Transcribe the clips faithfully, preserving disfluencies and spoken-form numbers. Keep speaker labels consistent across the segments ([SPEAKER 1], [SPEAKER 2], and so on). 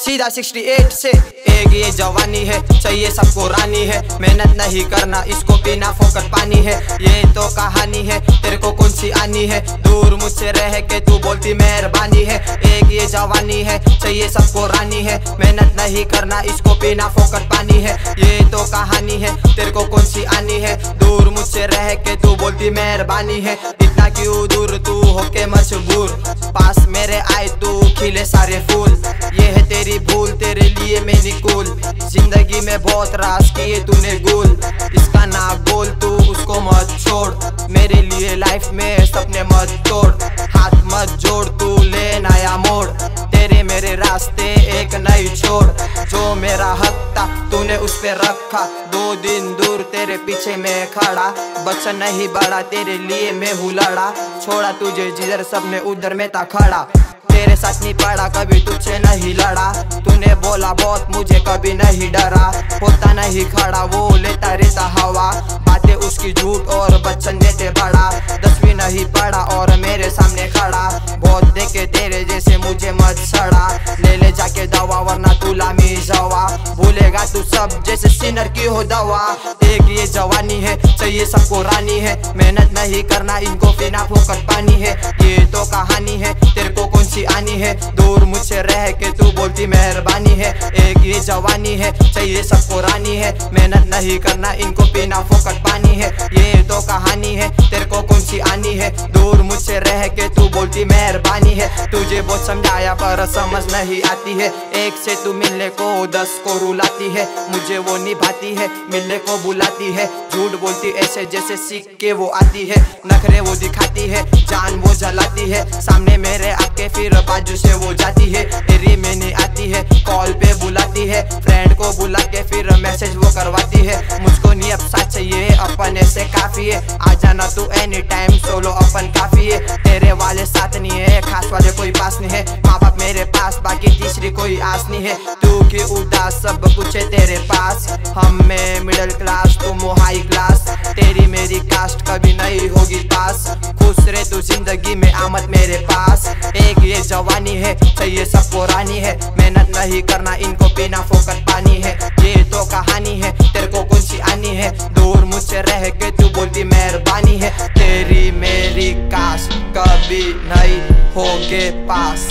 [SPEAKER 1] सीधा अड़सठ से। एक ये जवानी है, चाहिए सबको रानी है, मेहनत नहीं करना इसको पीना फोकट पानी है। ये तो कहानी है, तेरे को कौन सी आनी है, दूर मुझसे रह के तू बोलती मेहरबानी है। एक ये जवानी है, चाहिए सबको रानी है, मेहनत नहीं करना इसको पीना फोकट पानी है। ये तो कहानी है, तेरे को कौन सी आनी है, दूर मुझसे रह के तू बोलती मेहरबानी है। इतना क्यों दूर तू होके मजबूर, पास मेरे आए तू खिले सारे फूल। ये है तेरी भूल, तेरे लिए मैं निकूल, जिंदगी में बहुत राज किए तूने गुल। इसका ना बोल तू उसको मत छोड़, मेरे लिए लाइफ में सपने मत तोड़। हाथ मत जोड़ तू ले नया मोड़, तेरे मेरे रास्ते एक नई छोड़। जो मेरा हक था तूने उस पे रखा, दो दिन दूर तेरे पीछे मैं खड़ा। बच्चा नहीं बड़ा तेरे लिए मैं हूँ लड़ा, छोड़ा तुझे जिधर सब में उधर में था खड़ा। तेरे साथ नहीं पड़ा कभी तुझसे नहीं लड़ा, तूने बोला बहुत मुझे कभी नहीं डरा। होता नहीं खड़ा वो लेता रहता हवा, बातें उसकी झूठ और बच्चन देते बड़ा। दसवीं नहीं पड़ा और मेरे सामने खड़ा, बहुत देखे तेरे जैसे मुझे मत सड़ा। ले ले जाके दवा वरना तू लामी जवा, भूलेगा तू सब जैसे सिनर की हो दवा। एक ये जवानी है, चाहिए सबको रानी है, मेहनत नहीं करना इनको पीना फोकट पानी है। ये तो कहानी है, तेरे को कौन सी आनी है, दूर मुझसे रह के तू बोलती मेहरबानी है। एक ये जवानी है, चाहिए सबको रानी है, मेहनत नहीं करना इनको पीना फोकट पानी है। ये तो कहानी है, तेरे को कौन सी आनी है, दूर मुझसे रह के तू बोलती मेहरबानी है। तुझे बहुत समझाया पर समझ नहीं आती है, एक से तू मिलने को दस को रुलाती है। मुझे वो निभाती है, मिलने को बुलाती है, झूठ बोलती ऐसे जैसे सीख के वो आती है। नखरे वो दिखाती है, जान वो जलाती है, सामने मेरे आके फिर बाजू से वो जाती है। तेरी में नहीं आती है, कॉल पे बुलाती है, फ्रेंड को बुला के फिर मैसेज वो करवाती है। मुझको नहीं अब साथ चाहिए, अपन ऐसे काफी है, आ जाना तू एनी टाइम, सोलो अपन काफी है। तेरे वाले साथ नहीं है, खास वाले कोई पास नहीं है, माँ बाप मेरे पास बाकी तीसरी कोई आस नहीं है। तू की उदास सब कुछ है तेरे पास, हम में मिडिल क्लास तुम हाई क्लास। तेरी मेरी कास्ट कभी नहीं होगी पास, खुश रहे तू जिंदगी में आमद मेरे पास। एक ये जवानी है, चाहिए सबको रानी है, मेहनत नहीं करना इनको पीना फोकट पानी है। ये तो कहानी है, तेरे को कौन सी आनी है, दूर मुझसे रह के तू बोलती मेहरबानी है। तेरी मेरी कास्ट कभी नहीं होगे पास,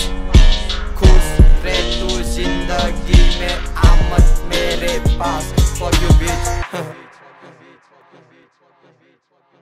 [SPEAKER 1] खुश रहे तू जिंदगी में आमद मेरे पास। For you bitch